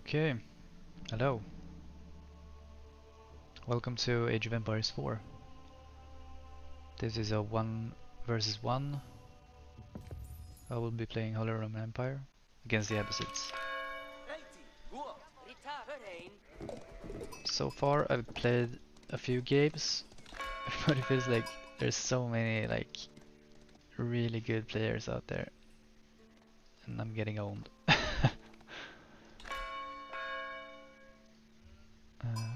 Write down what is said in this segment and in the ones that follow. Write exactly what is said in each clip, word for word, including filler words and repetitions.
Okay, hello. Welcome to Age of Empires four. This is a one versus one. I will be playing Holy Roman Empire against the Abbasids. So far I've played a few games, but it feels like there's so many like really good players out there, and I'm getting owned. uh,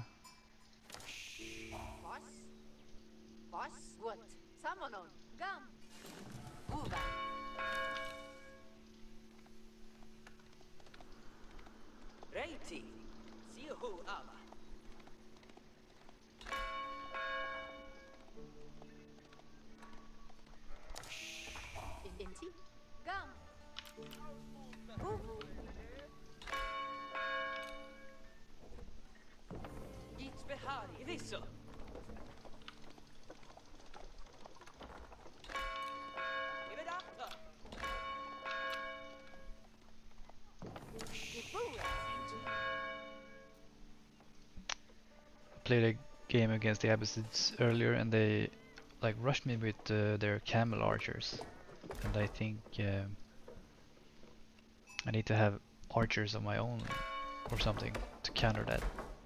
played a game against the Abbasids earlier, and they like rushed me with uh, their camel archers, and I think uh, I need to have archers of my own or something to counter that.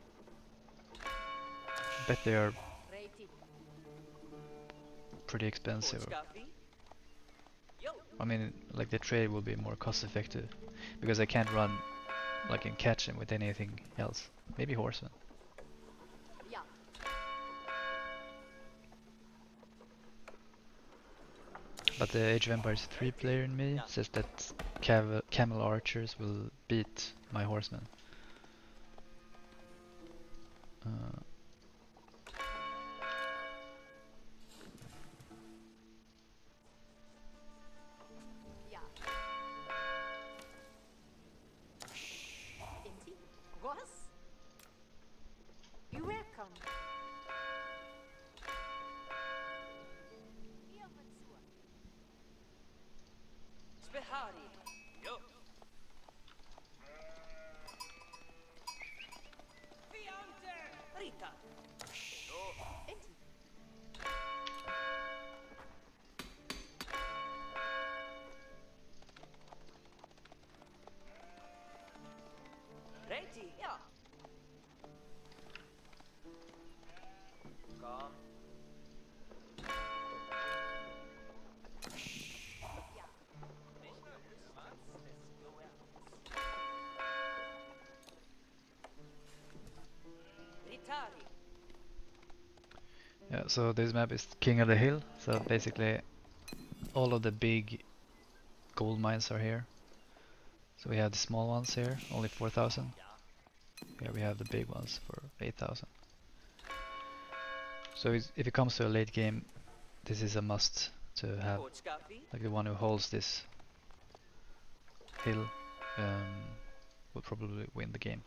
Bet they are pretty expensive. I mean, like the trade will be more cost effective because I can't run like and catch them with anything else. Maybe horsemen. But the Age of Empires three player in me says that cav camel archers will beat my horsemen. Uh, Yeah, so this map is King of the Hill, so basically all of the big gold mines are here. So we have the small ones here, only four thousand. Here we have the big ones for eight thousand. So it's, if it comes to a late game, this is a must to have. Like the one who holds this hill um, will probably win the game.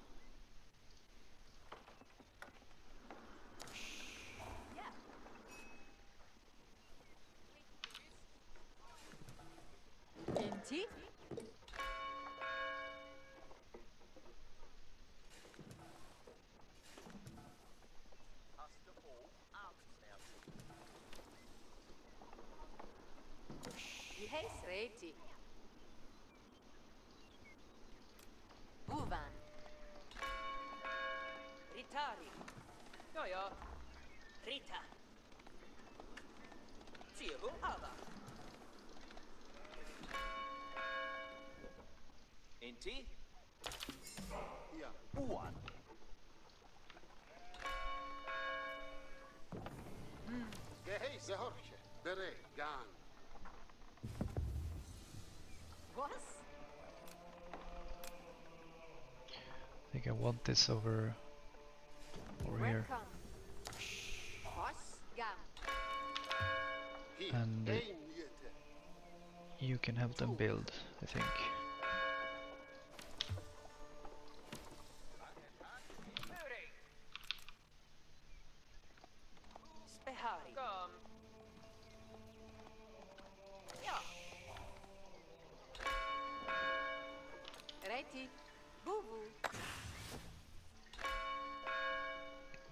I think I want this over over here. And uh, you can help them build, I think.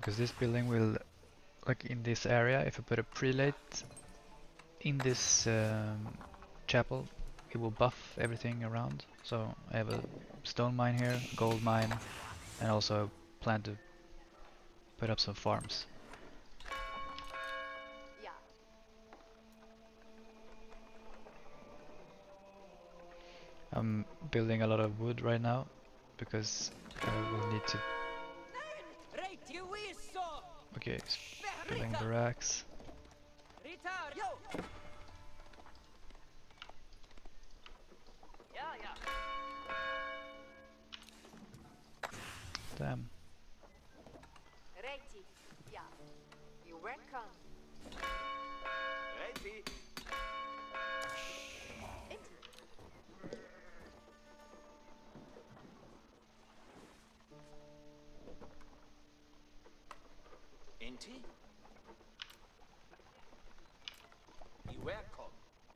Because this building will, like in this area, if I put a prelate in this um, chapel, it will buff everything around. So I have a stone mine here, a gold mine, and also plan to put up some farms. I'm building a lot of wood right now because I will need to. Okay, building barracks. Damn. You welcome. Inti? You welcome.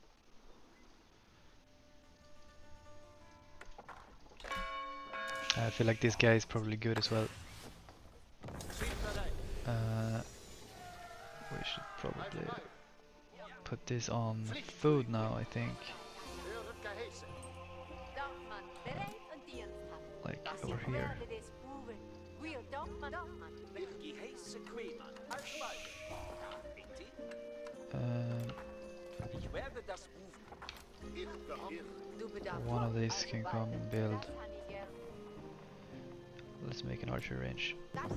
I feel like this guy is probably good as well. Uh, we should probably put this on food now, I think. Like over here. Um, one of these can come and build. Let's make an archer range.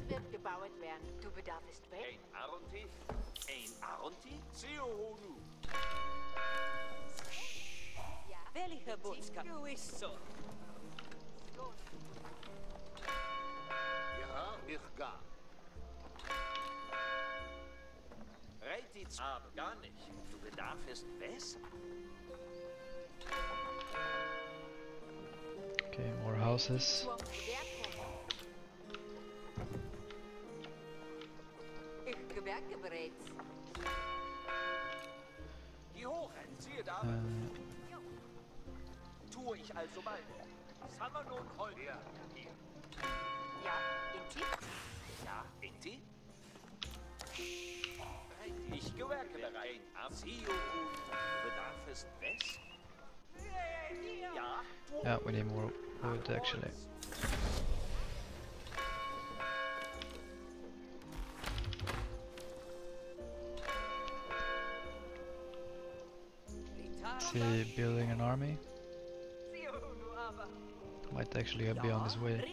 Aber gar nicht. Du bedarfst besser. Okay, more houses. Uh, Tue ich also bald. Samanon Holz. Ja, Inti? Ja, Inti? Ich gewerke bereit. Absio, bedarf es West? Ja. yeah, we need more wood actually. See, building an army. Might actually be on his way.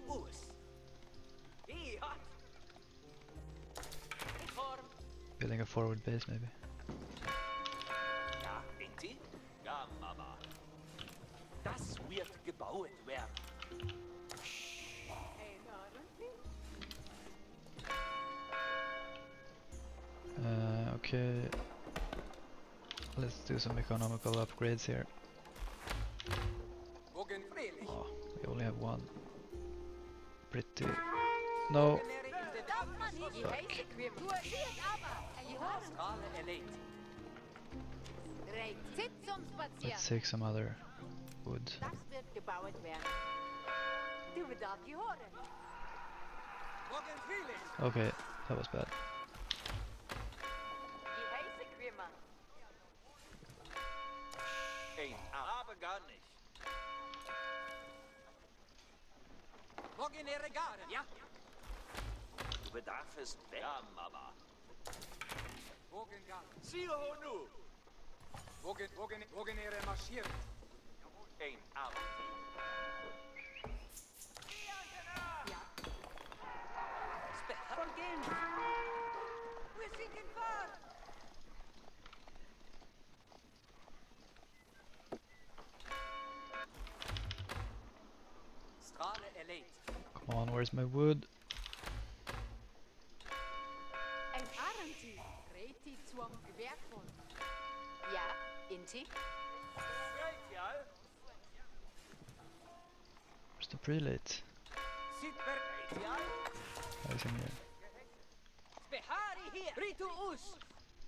Building a forward base maybe. Ja, Inti? Ja, Mama. Das wird gebaut werden. Uh, okay. Let's do some economical upgrades here. Oh, we only have one. Pretty. No. Fuck. Let's take some other wood. Okay, that was bad. Ein, aber gar nicht. Ja. Du bedarfst ja, Mama. Sio nu. Wogen, wogen, wogen er marschiert. Ein, aber. Ja. Vergehen. Wir sind in Fahrt. Strahlen erlebt. Come on, where's my wood? Ein Aranti. Reti zum Gewerkon. Ja, Inti. Where's the prelate? Oh, he's in here. Behari hier. Ritu us.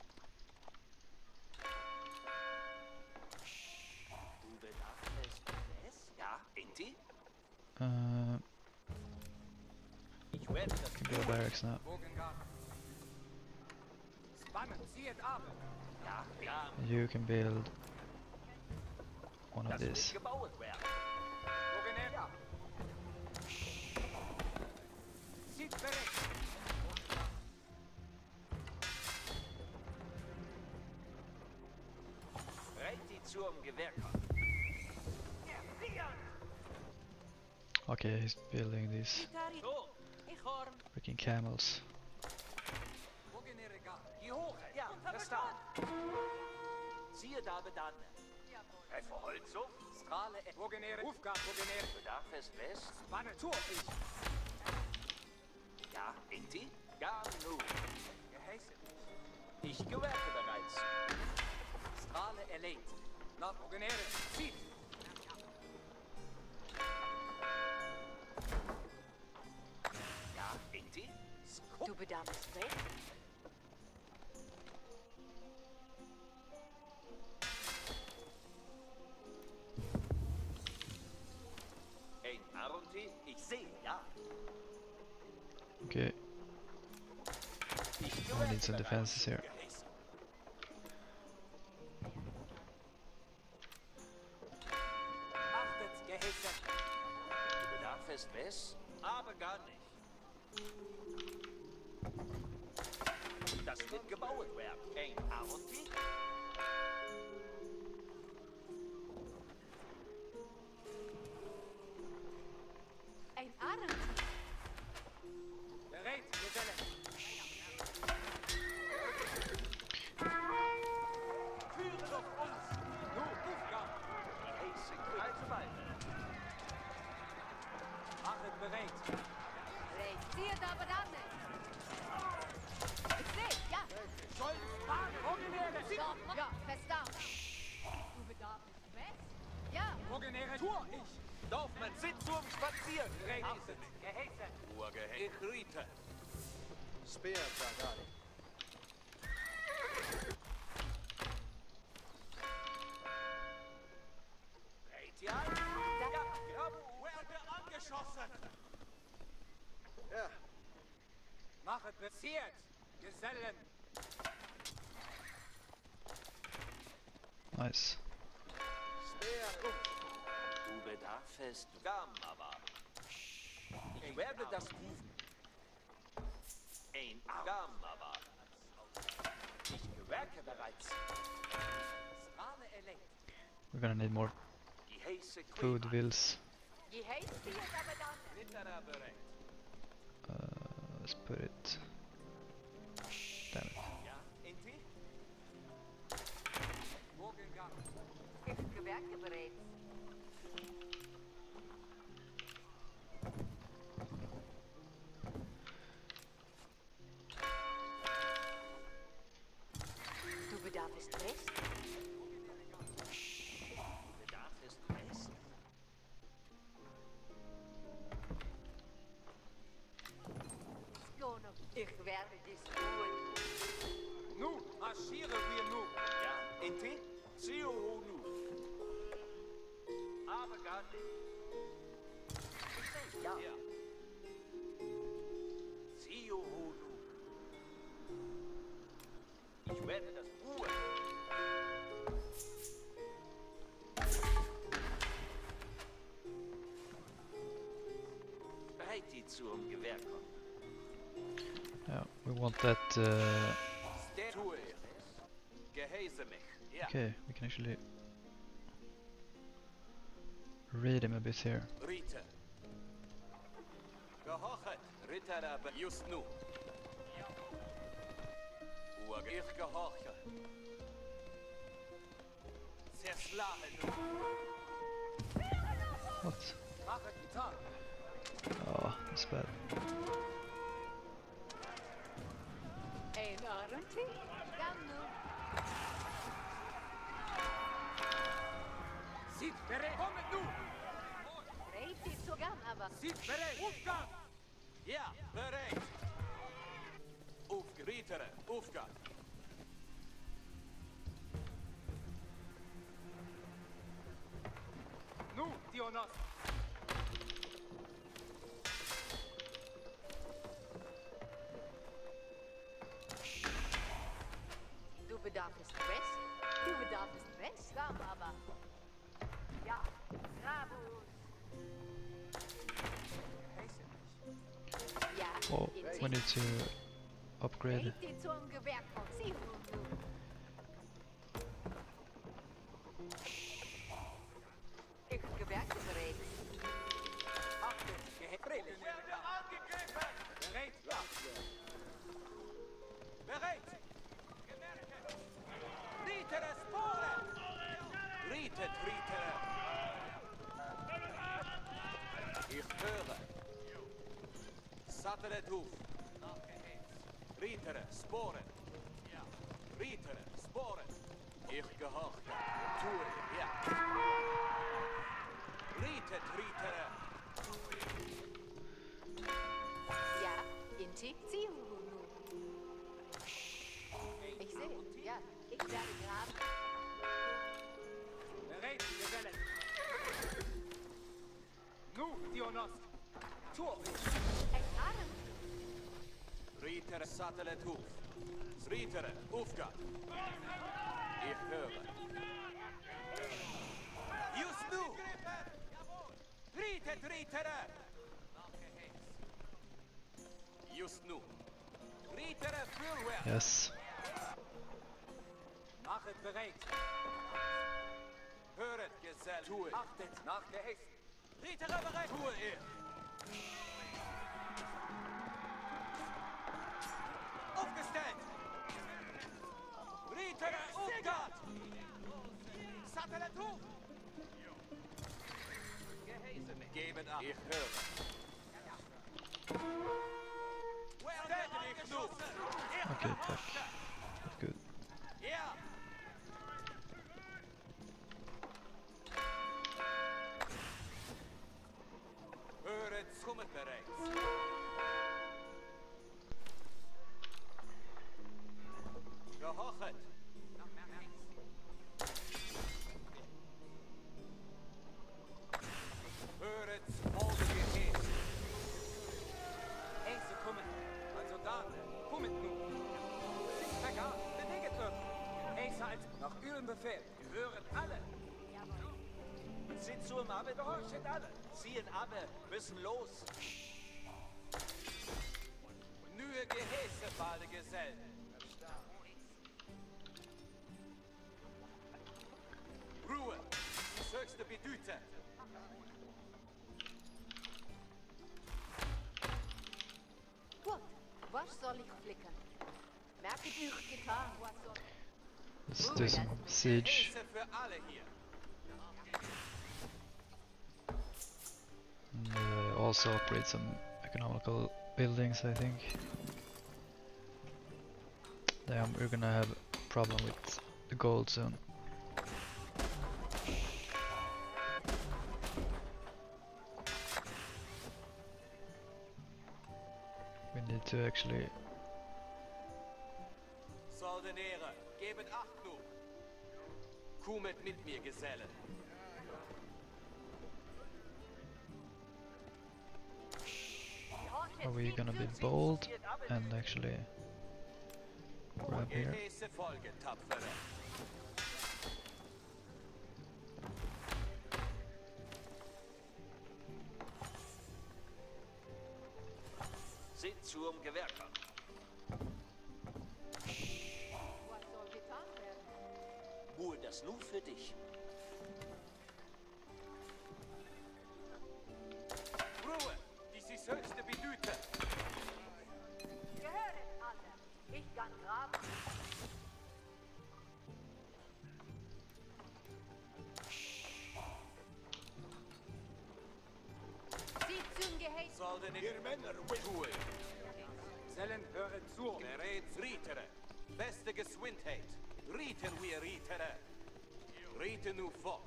Du bedarfst es. Ja, Inti. Uh, Ich werde das can build barracks now. Bogengarten. Spannen, zieht ab. Ja, ja, You can build one of das wird these. gebaut werden. Bogener. Ja. Zieht bereit. Reiti zum Gewerker. Okay, he's building these So, ich horn. freaking camels. Bogener egal. Die hoch, ja, verstanden. Siehe da bedanne. Hey, Verholzung? Strale. Bogener. Rufgard, Bogener. Bedarf es West? Spannen, zu ich. Ja, Inti? Ja, nu. Geheißen. Ich gewerke bereits. Strale erlegt. Na, Bogener. Zieht. Ja, Inti? Du bedarfst Recht? Ein Aronti? Ich sehe, ja. Okay, Ich I gewerke need some bereits. defenses here. Geheißen. Achtet, Geheißen. Bedarf es West? Aber gar nicht. Das wird gebaut werden. Ein Aronti? Ein Arend. Bereit, Gesellen. Führe doch uns. Nu, Rufgard. Die Heiße Alsbald. Machet bereit. Recht. Siehe da bedanne. Ich seh, ja. Soll Spannen. Bogener. Zieht. Doch, ja, verstanden. Du bedarfst West? Ja. Bogener. Tu ich. Darf man Sitz zum Spazieren? Bereit. Achtet. Geheißen. Ich riete. Speer Dragari. Reit ja? Ja, Grabu werde angeschossen. Ja, Machet beziert. Gesellen. Nice. Speer up. Du bedarfst Gam, aber. Ich werde das rufen. Ein Gam, aber. Ich gewerke bereits. Strale erlegt. We're gonna need more Die heiße food Queen. wheels. Je heißt siehe da bedanne. Ritterer bereit. Uh, let's put it. Damn it. Ja, Inti? Bogengarten. Ich gewerke bereits. Du bedarfst West? Bedarfst West? Skono. Ich werde dies tun. Nu, marschiere wir nu. Ja, Inti? Zio nu. Aber gar nicht. Ich sehe, ja. ja. Zio nu. Ich werde das Ruhe. Bereit die zum Gewehr kommen. Yeah, we want that. Uh, Der tue ich. Geheiße mich. Ja. okay, we can actually read him a bit here. Rite. Gehorchet, Ritter aber just nu. Uhr ich gehorche. Zerschlagen nu. What? Machet getan. Oh, that's bad. Ein Arenti? Dann nu. Sieht bereit. Kommet nu. Recht die zu gern, aber. Sieht bereit. Rufgard. Ja, bereit. Aufgerietere, Aufgabe. Nu, Dionos. Du bedarf ist West. Du bedarf ist West. Komm aber. Ja, Bravos. Ja, Oh, in we need to upgrade. Geht dir zum Gewerk von Zihunu. Ich Gewerk bereit. Achtung, Gehäftig. Werde angegriffen! Bereit? Ja. Bereit! Ritere Spore! Ritet, Ritere! Ich höre. Sattelet Huf. Ritere, Sporen. Ritere, Sporen. Ich gehorche. Tue, ja. Ritet, Ritere. Ja, Inti Zihunu. Ich sehe, ja, ich werde graben. Bereit, Gesellen. Nu, Dionost. Tor. Ein Arm. Ritere, Sattelet Huf. Ritere, Hufgat. Ich höre. Just nu! Ritet, Ritere! Just nu. Ritere, Fürwehr! Yes. Machet bereit. Höret, Gesell, tue. Achtet, nach Gehäß. Ritere bereit! Tue ihr! Aufgestellt! Ritere, Aufgat! Sattelet Huf! Geben ab. Ich höre. Städte dich nu! Okay, fuck. That's good. Ja! Höret, kommet bereits. Gehorchet. Höret, folge Gehäß. Eise kommen. Also dann, kommet nu. Vergar, bewegt euch. Eise als nach eurem Befehl. Gehören alle. Sind zum Abbe, gehorchet alle. Ziehen Abbe, müssen los. Nühe Gehäße, bade Gesell. Ruhe, das höchste Bedüte. Gut, was soll ich flicken? Merke dich getan. Was soll Let's do some siege. Gehäße für alle hier. And, uh, also upgrade some economical buildings, I think. Damn, we're gonna have a problem with the gold soon. We need to actually... Soldenere, gebet Acht nu. Kumet mit mir, Gesellen. Are we gonna be bold and actually grab here? Gehäße folgen, Tapfere. Sind zum Gewerker. was soll getan werden? Ruhe das nur für dich. Ruhe, dies ist höchste Bedüte. Gehöret alle. Ich kann graben. Sie zum Gehäß. Solden ihr Männer Ruhe. Gesellen, höret zu. Bereit, Ritere. Beste Geswindheit. Riten wir, Ritere. Rite nu fort.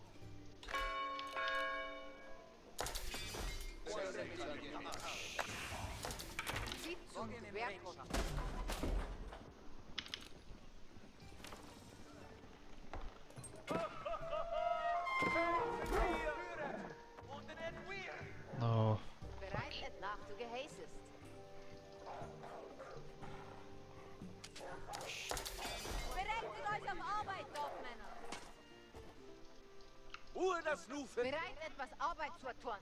Sie zum Gewerk. No. Bereit, nach du geheißest. Bereit, euch auf Arbeit, Dorfmänner. Ruhe das Nufen! Bereit, etwas Arbeit zu tun.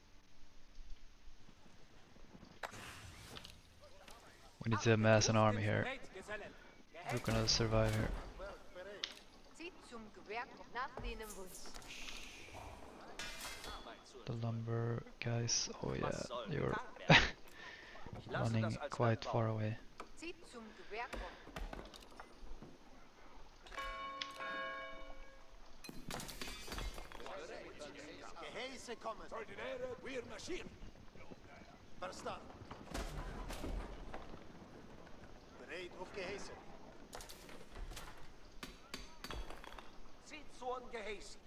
We need to amass an army here. We're gonna survive here. Zieht zum Gewerk nach deinem Wunsch. The lumber guys, oh yeah, you're running quite far away. Zieht zum Gewerk. Gehäuse kommen. Ordinäre, wir marschieren! Verstanden. Bereit auf Gehäuse. Zieht zu den Gehäßen!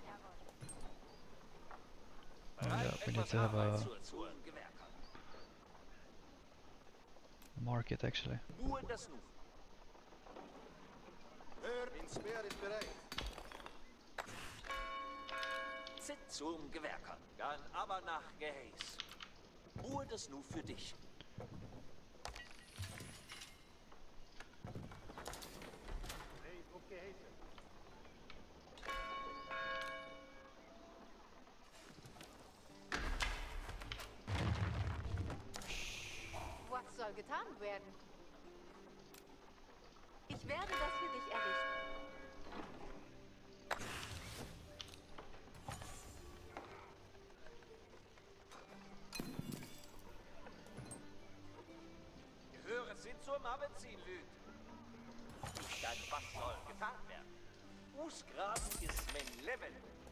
Oh yeah, we need to have a market actually. Nur das Nufen! Hör, in Speer ist bereit. Zit zum Gewerker, dann aber nach Gehäß. Ruhe das nur für dich. Bereit auf Gehäuse. Was soll getan werden? Ich werde das für dich errichten. Gehöre sie zum Abbasid, Lüd. Dann was soll getan werden? Ausgraben ist mein Level.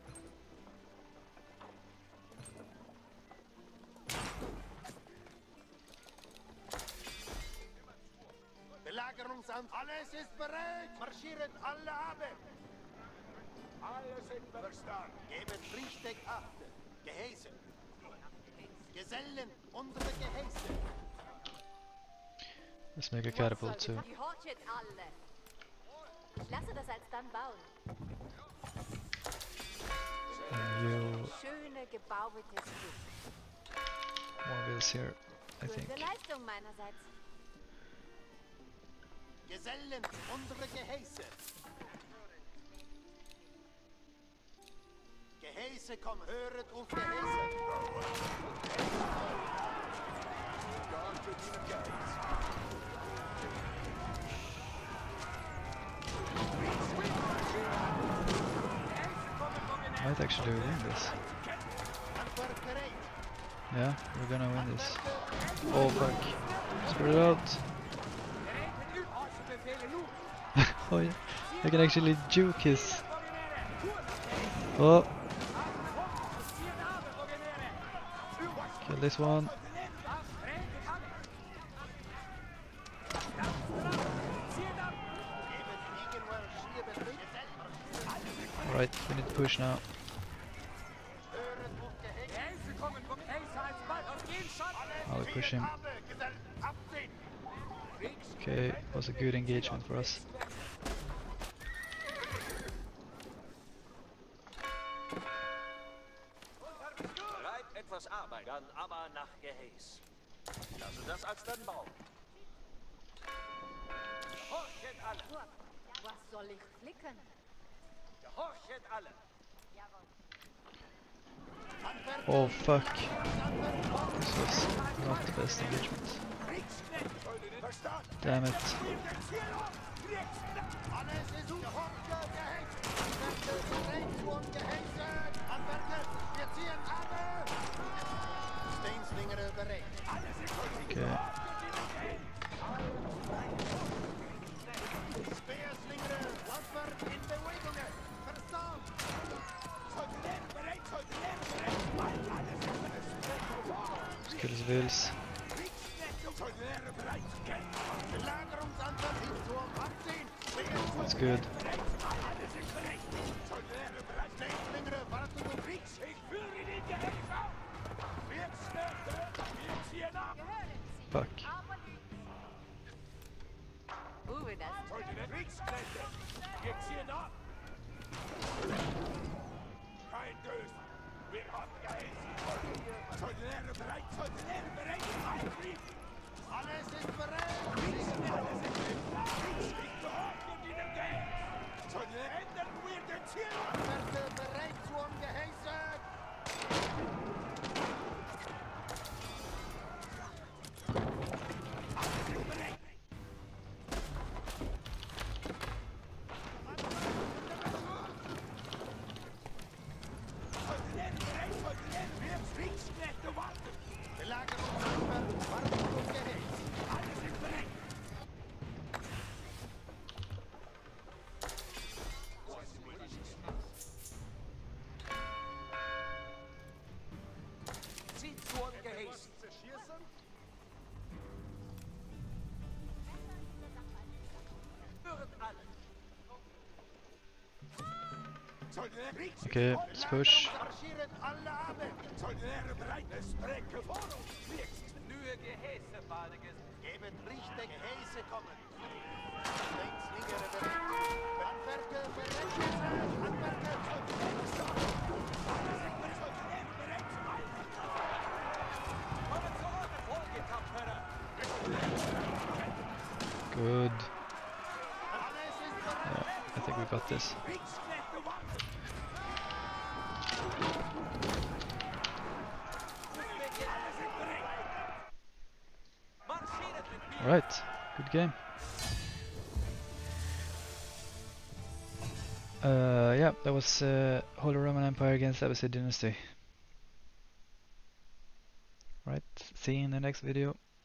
Belagerungsamt. Alles ist bereit. Marschiert alle ab. Alles in Verstand. Gebet richtig Acht. Gehäuse. Gesellen, unsere Gehäuse. Let's make a catapult too. Gehorchet alle. Ich lasse das alsdann bauen. And you Schöne gebauetes Stück. more wheels here, I think. Gute Leistung meinerseits. Gesellen, unsere Gehäuse. Gehäuse kommen. Höret auf Gehäuse. Might actually win this. Handwerk bereit. Yeah, we're gonna win this. Oh fuck. Spread it out. Oh yeah. I can actually juke his. Oh. Kill this one. Alright, we need to push now. I'll push him. Okay, was a good engagement for us. Bereit etwas Arbeit, dann aber nach Gehäß. Lasse das als dann bauen. Gehorchet alle! Was soll ich flicken? Gehorchet alle! Oh fuck. This was not the best engagement. Damn it. Alles ist gehorcht, Gehäuse. Bereit zum Gehäuse. Handwerker, wir ziehen ab. Steinslingere bereit. Okay. Speerslingere, Landwirt in Bewegung. Verstanden. Let's kill his wheels. Belagerungsanfall ist zur achtzehn. That's good. Steinslingere, warten du kriegst. Ich führe den Gehäß auf! Wir stärken! Wir ziehen ab! Fuck. Aber Uwe, das Heute der Kriegskräfte! Wir ziehen ab! Kein Dös! Wir haben Gehäß! Soldäre bereit! Soldäre bereit! Angriff! Alles ist bereit. Ich gehorche diesem Gehäß! Ändern wir den Ziel! Landwirte bereit zum Geheißen! Belagerungseinwärts warten zum Geheiß. Alle sind bereit! Zieht zum Geheiß. Hören alle. Okay, let's push. Marschieren alle ab! Soldaten bereit, es Strecke vor uns. Nur Gehäuse, Badiges. Gebet richtig Häse kommen! Längslingere bereit! Handwerker bereit! Handwerker Kommen zu eurer Folge, Tapferer. Good. Alles ist Yeah, bereit! I think we got this. Kriegsknechte warten. Alle sind bereit. Marschiert mit mir. Alright, good game. Uh, yeah, that was uh, Holy Roman Empire against Abbasid Dynasty. Right, see you in the next video.